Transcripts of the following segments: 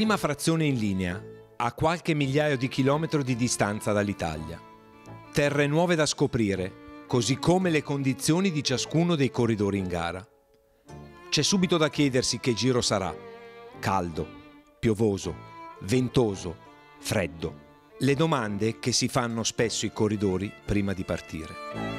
prima frazione in linea, a qualche migliaio di chilometri di distanza dall'Italia. Terre nuove da scoprire, così come le condizioni di ciascuno dei corridori in gara. C'è subito da chiedersi che giro sarà. Caldo, piovoso, ventoso, freddo. Le domande che si fanno spesso i corridori prima di partire.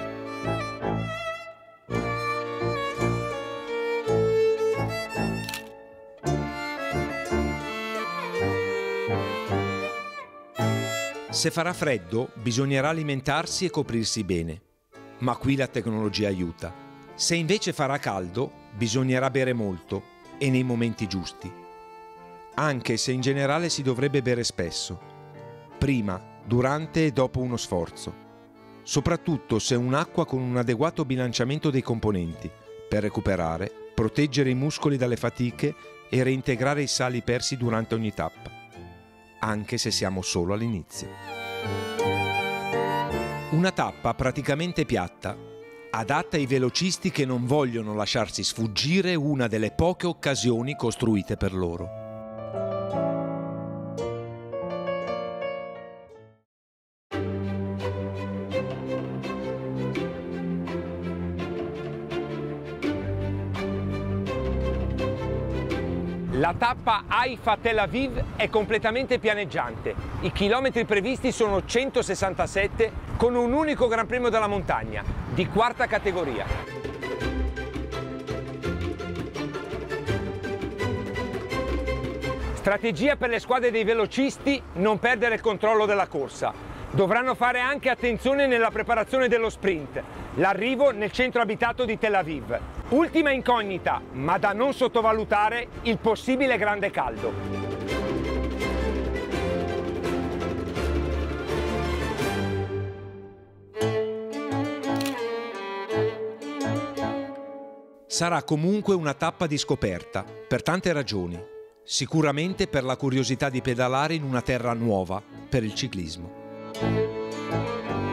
Se farà freddo, bisognerà alimentarsi e coprirsi bene, ma qui la tecnologia aiuta. Se invece farà caldo, bisognerà bere molto e nei momenti giusti. Anche se in generale si dovrebbe bere spesso, prima, durante e dopo uno sforzo. Soprattutto se un'acqua con un adeguato bilanciamento dei componenti, per recuperare, proteggere i muscoli dalle fatiche e reintegrare i sali persi durante ogni tappa, anche se siamo solo all'inizio. Una tappa praticamente piatta, adatta ai velocisti che non vogliono lasciarsi sfuggire una delle poche occasioni costruite per loro. La tappa Haifa-Tel Aviv è completamente pianeggiante. I chilometri previsti sono 167 con un unico Gran Premio della montagna, di quarta categoria. Strategia per le squadre dei velocisti: non perdere il controllo della corsa. Dovranno fare anche attenzione nella preparazione dello sprint, l'arrivo nel centro abitato di Tel Aviv. Ultima incognita, ma da non sottovalutare, il possibile grande caldo. Sarà comunque una tappa di scoperta, per tante ragioni. Sicuramente per la curiosità di pedalare in una terra nuova per il ciclismo.